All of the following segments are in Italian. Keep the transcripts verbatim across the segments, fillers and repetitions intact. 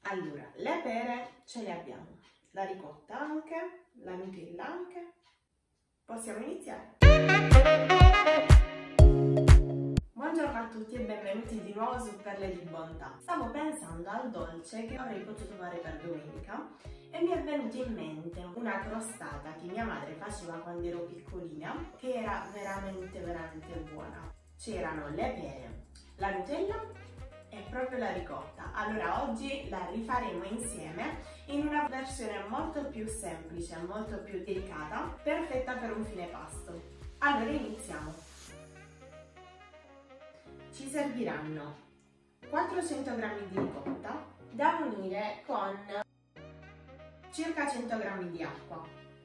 Allora, le pere ce le abbiamo, la ricotta anche, la Nutella anche. Possiamo iniziare? Buongiorno a tutti e benvenuti di nuovo su Perle di Bontà. Stavo pensando al dolce che avrei potuto fare per domenica e mi è venuta in mente una crostata che mia madre faceva quando ero piccolina, che era veramente veramente buona. C'erano le pere, la Nutella e proprio la ricotta. Allora oggi la rifaremo insieme in una versione molto più semplice, molto più delicata, perfetta per un fine pasto. Allora iniziamo. Ci serviranno quattrocento grammi di ricotta da unire con circa cento grammi di acqua.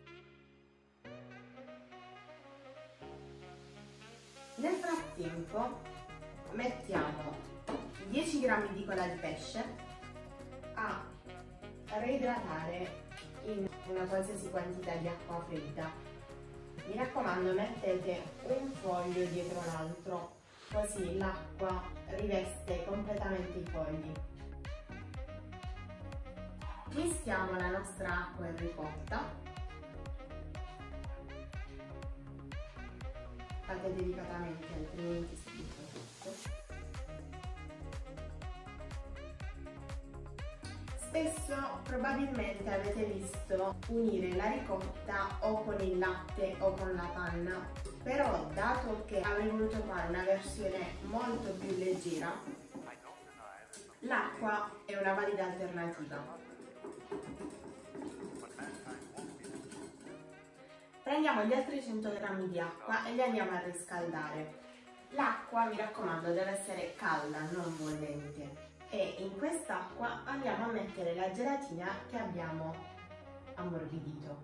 Nel frattempo mettiamo dieci grammi di cola di pesce a reidratare in una qualsiasi quantità di acqua fredda. Mi raccomando, mettete un foglio dietro l'altro, così l'acqua riveste completamente i fogli. Mischiamo la nostra acqua in ricotta. Fate delicatamente, altrimenti si butta tutto. Spesso probabilmente avete visto unire la ricotta o con il latte o con la panna, però dato che avrei voluto fare una versione molto più leggera, l'acqua è una valida alternativa. Prendiamo gli altri cento grammi di acqua e li andiamo a riscaldare. L'acqua, mi raccomando, deve essere calda, non bollente. E in quest'acqua andiamo a mettere la gelatina che abbiamo ammorbidito.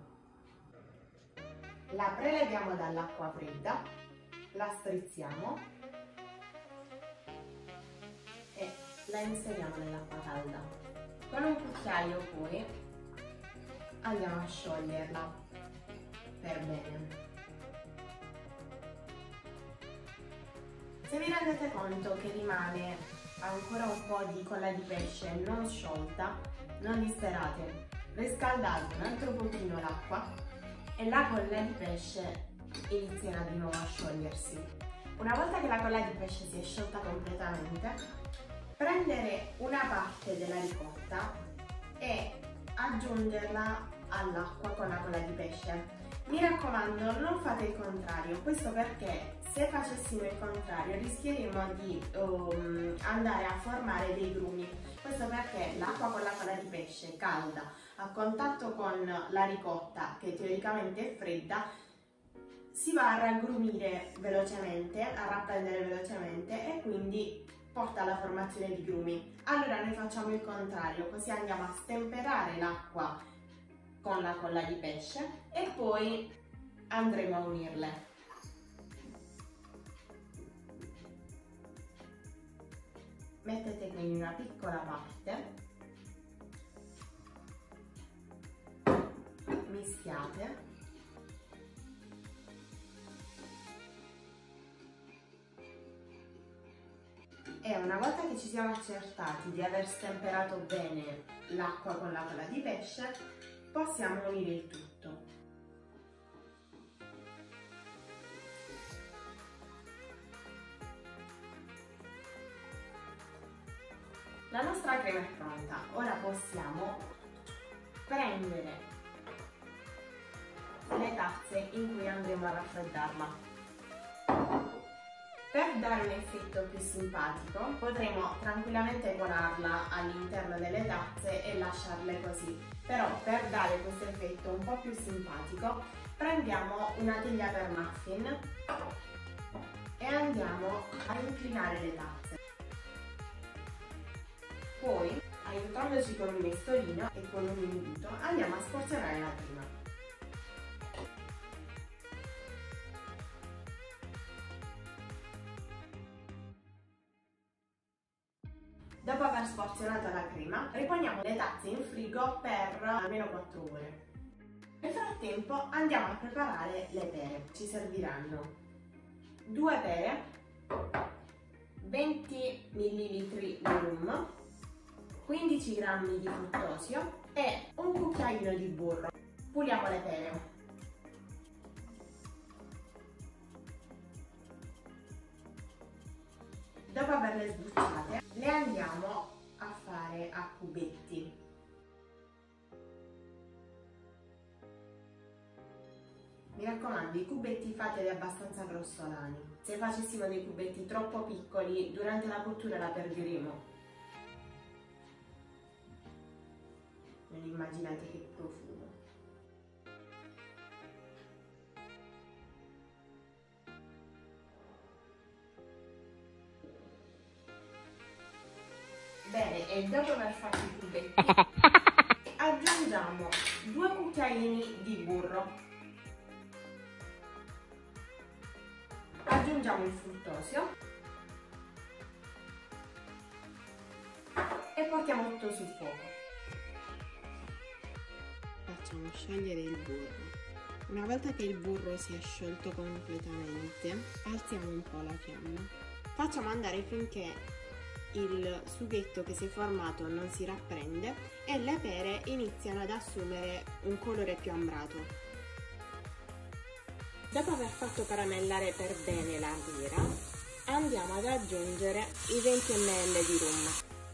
La preleviamo dall'acqua fredda, la strizziamo e la inseriamo nell'acqua calda. Con un cucchiaio poi andiamo a scioglierla per bene. Se vi rendete conto che rimane ancora un po' di colla di pesce non sciolta, non disperate, riscaldate un altro pochino l'acqua e la colla di pesce inizierà di nuovo a sciogliersi. Una volta che la colla di pesce si è sciolta completamente, prendere una parte della ricotta e aggiungerla all'acqua con la colla di pesce. Mi raccomando, non fate il contrario, questo perché se facessimo il contrario rischieremo di um, andare a formare dei grumi. Questo perché l'acqua con la colla di pesce calda a contatto con la ricotta, che teoricamente è fredda, si va a raggrumire velocemente, a rapprendere velocemente e quindi porta alla formazione di grumi. Allora noi facciamo il contrario, così andiamo a stemperare l'acqua con la colla di pesce e poi andremo a unirle. Mettete quindi una piccola parte, mischiate e una volta che ci siamo accertati di aver stemperato bene l'acqua con la colla di pesce, possiamo unire il tutto. La nostra crema è pronta, ora possiamo prendere le tazze in cui andremo a raffreddarla. Per dare un effetto più simpatico potremo tranquillamente colarla all'interno delle tazze e lasciarle così, però per dare questo effetto un po' più simpatico prendiamo una teglia per muffin e andiamo a inclinare le tazze. Poi, aiutandoci con un mestolino e con un minuto, andiamo a sporzionare la prima. Dopo aver sporzionato la crema, riponiamo le tazze in frigo per almeno quattro ore. Nel frattempo andiamo a preparare le pere. Ci serviranno due pere, venti millilitri di rum, quindici grammi di fruttosio e un cucchiaino di burro. Puliamo le pere. Dopo averle sbucciate, le andiamo a fare a cubetti. Mi raccomando, i cubetti fateli abbastanza grossolani. Se facessimo dei cubetti troppo piccoli, durante la cottura la perderemo. Non immaginate che profumo. Bene, e dopo aver fatto i cubetti, aggiungiamo due cucchiaini di burro. Aggiungiamo il fruttosio e portiamo tutto sul fuoco. Facciamo sciogliere il burro. Una volta che il burro si è sciolto completamente, alziamo un po' la fiamma. Facciamo andare finché il sughetto che si è formato non si rapprende e le pere iniziano ad assumere un colore più ambrato. Dopo aver fatto caramellare per bene la birra, andiamo ad aggiungere i venti millilitri di rum.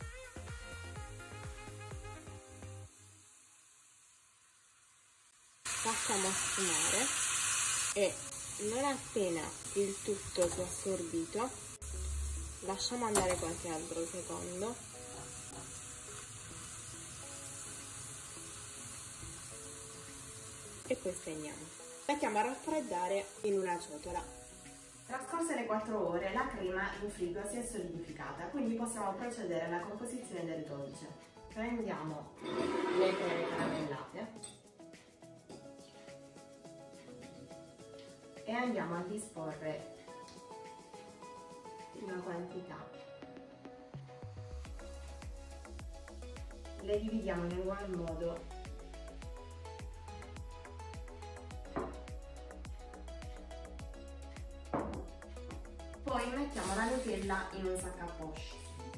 Facciamo sfumare e non appena il tutto si è assorbito, lasciamo andare qualche altro secondo e poi steniamo. Mettiamo a raffreddare in una ciotola. Trascorse le quattro ore, la crema in frigo si è solidificata, quindi possiamo procedere alla composizione del dolce. Prendiamo le pere caramellate e andiamo a disporre una quantità. Le dividiamo in ugual modo. Poi mettiamo la Nutella in un sac à poche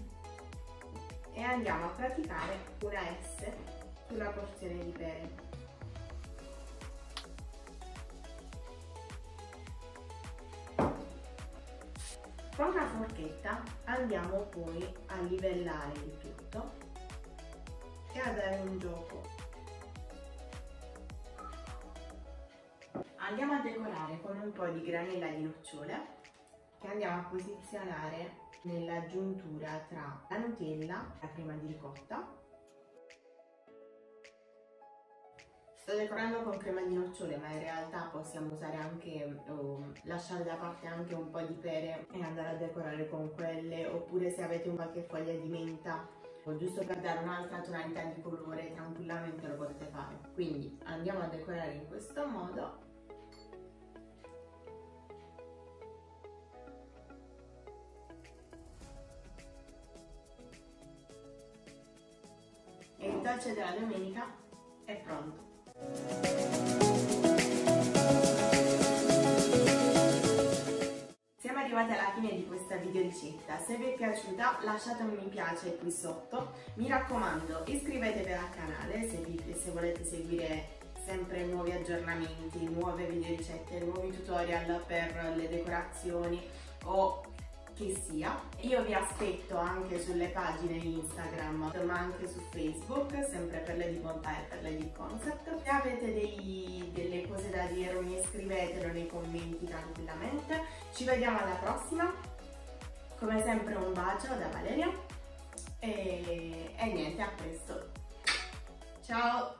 e andiamo a praticare una S sulla porzione di pere. Con una forchetta andiamo poi a livellare il tutto e a dare un gioco. Andiamo a decorare con un po' di granella di nocciole che andiamo a posizionare nella giuntura tra la Nutella e la crema di ricotta. Sto decorando con crema di nocciole, ma in realtà possiamo usare anche, o lasciare da parte anche un po' di pere e andare a decorare con quelle, oppure se avete un qualche foglia di menta, o giusto per dare un'altra tonalità di colore, tranquillamente lo potete fare. Quindi andiamo a decorare in questo modo. E il dolce della domenica è pronto. Siamo arrivati alla fine di questa video ricetta. Se vi è piaciuta lasciate un mi piace qui sotto. Mi raccomando, iscrivetevi al canale se, vi, se volete seguire sempre nuovi aggiornamenti, nuove video ricette, nuovi tutorial per le decorazioni o che sia. Io vi aspetto anche sulle pagine Instagram, ma anche su Facebook, sempre per le di bontà e per le di concept. Se avete dei, delle cose da dirmi, scrivetelo nei commenti tranquillamente. Ci vediamo alla prossima. Come sempre un bacio da Valeria e, e niente, a presto. Ciao!